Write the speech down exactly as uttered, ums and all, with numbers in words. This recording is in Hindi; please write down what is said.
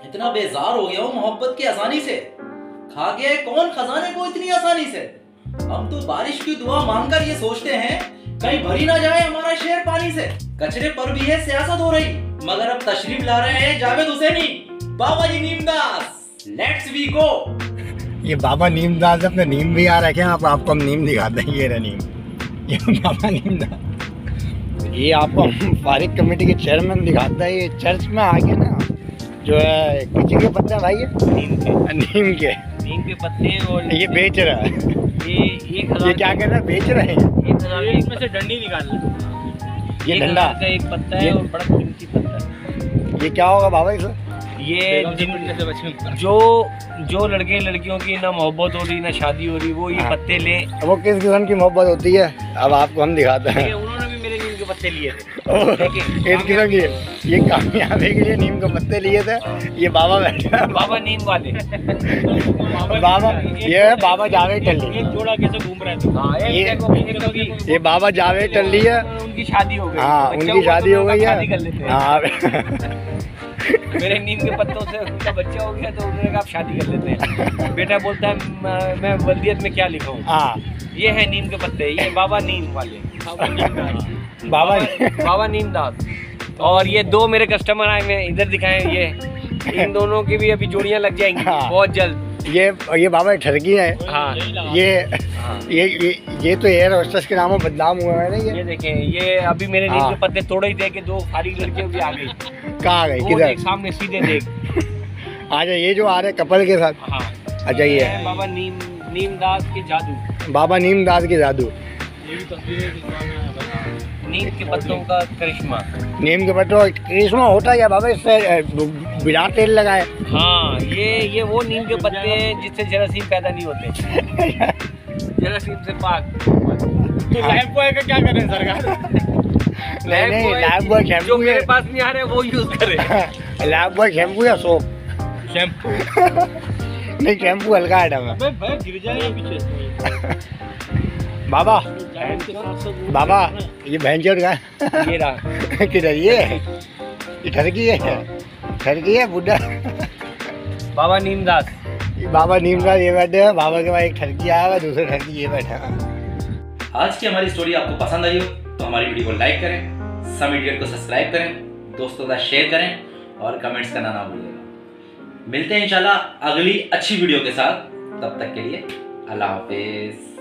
इतना बेजार हो गया हूँ मोहब्बत की आसानी से। खा गया कौन खजाने को इतनी आसानी से। हम तो बारिश की दुआ मांगकर ये सोचते हैं कहीं भरी ना जाए हमारा शहर पानी से। कचरे पर भी है सियासत हो रही, मगर अब तशरीफ ला रहे हैं Javed Husaini, Baba ji Neemdas. Let's we go. ये बाबा नीमदास अपने नीम भी आ रखे हैं। आप आपको हम नीम दिखाते हैं। ये रहा नीम, ये बाबा नीमदास। ये आपको फारिग कमेटी के चेयरमैन दिखाता है। ये चर्च में आके ना जो है किसी के पत्ते भाई है नीम के नीम के नीम के पत्ते और ये बेच रहा है। ये एक ये क्या कर रहा है? बेच रहे हैं। एक हजार इसमें से डंडी निकाल लो। ये डंडा का एक पत्ता है और बड़ा कीमती पत्ता है। ये क्या होगा बाबा इसमें? ये जिन जो जो लड़के लड़कियों की ना मोहब्बत हो रही ना शादी हो रही वो ये पत्ते ले। वो किस किस्म की मोहब्बत होती है अब आपको हम दिखाते हैं। उन्होंने भी मेरे नीम के पत्ते लिए थे। एक किस्म की ये कामयाबी के लिए नीम के पत्ते लिए थे। ये बाबा बैठा बाबा नीम वाले बाबा ये है बाबा जावेद टल्ली। एक जोड़ा कैसे घूम रहे थे। हाँ, ये ये बाबा जावेद टल्ली है। उनकी शादी हो गई। हाँ उनकी शादी हो गई है। हाँ मेरे नीम के पत्तों से उनका बच्चा हो गया तो उन्होंने कहा आप शादी कर लेते हैं। बेटा बोलता है मैं वल्दियत में क्या लिखूं। हाँ ये है नीम के पत्ते, ये बाबा नीम वाले बाबा बाबा नीमदास। और ये दो मेरे कस्टमर आए हुए इधर दिखाएं। ये इन दोनों की भी अभी जोड़ियां लग जाएंगी हाँ। बहुत जल्द। ये ये बाबा ठरकी है। हाँ ये ये ये ये तो एयर होस्टेस के नामों बदनाम हुआ है ना। ये ये देखें, ये अभी मेरे नीम के पत्ते तोड़े ही थे कि दो फारिग लड़कियों भी आ गई। कहाँ आ गई? किधर? सामने सीधे देख। अच्छा ये जो आ रहे कपल के साथ। हाँ अच्छा ये बाबा नीम नीमदास के जादू। बाबा नीमदास के जादू। नीम के पत्तों का करिश्मा। नीम के पत्तों करिश्मा होता क्या बाबा? इससे बिना तेल लगाए। हाँ ये ये वो नीम के पत्ते हैं जिससे जरासीम पैदा नहीं होते। जरासीम से पाक। तो लाइफ बॉय का क्या करें सरकार? नहीं नहीं लाइफ बॉय शैम्पू जो मेरे पास नहीं आ रहे वो यूज करें। लाइफ बॉय शैम्पू या सोप? शैम्पू नहीं शैम्पू हल्का आइटम है। गिर जाएगा पीछे। बाबा बाबा ये भैंचोद का ये रहा। किधर? ये ये ठरकी है। ठरकी है बुढ़ा बाबा नीमदास। बाबा नीमदास ये बैठे हैं। बाबा के पास एक ठरकी आया हुआ, दूसरे ठरकी ये बैठा है। आज की हमारी स्टोरी आपको पसंद आई हो तो हमारी वीडियो को लाइक करें, सब वीडियो को सब्सक्राइब करें, दोस्तों का शेयर करें और कमेंट्स करना ना भूलिएगा। मिलते हैं इंशाल्लाह अगली अच्छी वीडियो के साथ। तब तक के लिए अल्लाह हाफिज।